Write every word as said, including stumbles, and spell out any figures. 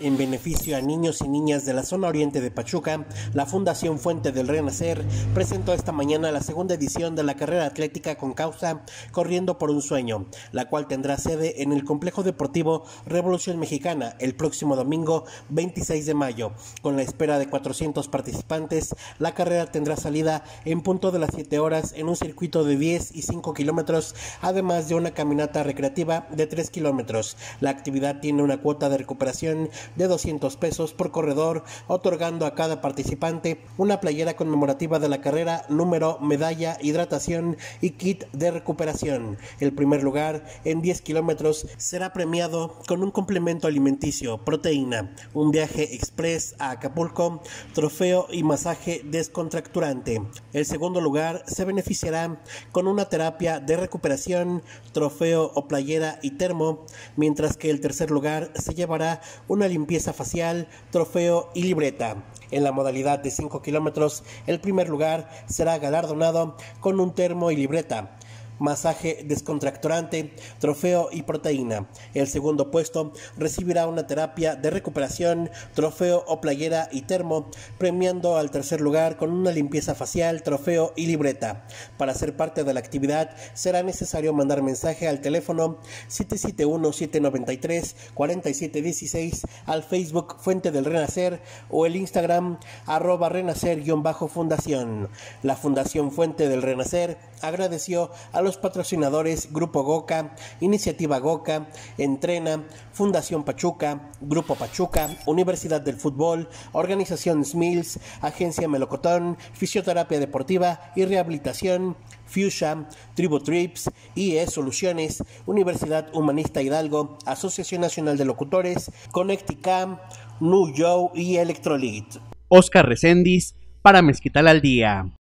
En beneficio a niños y niñas de la zona oriente de Pachuca, la Fundación Fuente del Renacer presentó esta mañana la segunda edición de la carrera atlética con causa Corriendo por un Sueño, la cual tendrá sede en el Complejo Deportivo Revolución Mexicana el próximo domingo veintiséis de mayo. Con la espera de cuatrocientos participantes, la carrera tendrá salida en punto de las siete horas en un circuito de diez y cinco kilómetros, además de una caminata recreativa de tres kilómetros. La actividad tiene una cuota de recuperación de doscientos pesos por corredor, otorgando a cada participante una playera conmemorativa de la carrera, número, medalla, hidratación y kit de recuperación. El primer lugar en diez kilómetros será premiado con un complemento alimenticio, proteína, un viaje express a Acapulco, trofeo y masaje descontracturante. El segundo lugar se beneficiará con una terapia de recuperación, trofeo o playera y termo, mientras que el tercer lugar se llevará una limpieza facial, trofeo y libreta. En la modalidad de cinco kilómetros, el primer lugar será galardonado con un termo y libreta, masaje descontracturante, trofeo y proteína. El segundo puesto recibirá una terapia de recuperación, trofeo o playera y termo, premiando al tercer lugar con una limpieza facial, trofeo y libreta. Para ser parte de la actividad será necesario mandar mensaje al teléfono siete siete uno, siete nueve tres, cuatro siete uno seis, al Facebook Fuente del Renacer o el Instagram arroba renacer-fundación. La Fundación Fuente del Renacer agradeció a los patrocinadores Grupo Goca, Iniciativa Goca, Entrena, Fundación Pachuca, Grupo Pachuca, Universidad del Fútbol, Organización Smills, Agencia Melocotón, Fisioterapia Deportiva y Rehabilitación, Fuchsia, Tribu Trips, I E Soluciones, Universidad Humanista Hidalgo, Asociación Nacional de Locutores, Connecticam, New Joe y Electrolit. Oscar Reséndiz para Mezquital al Día.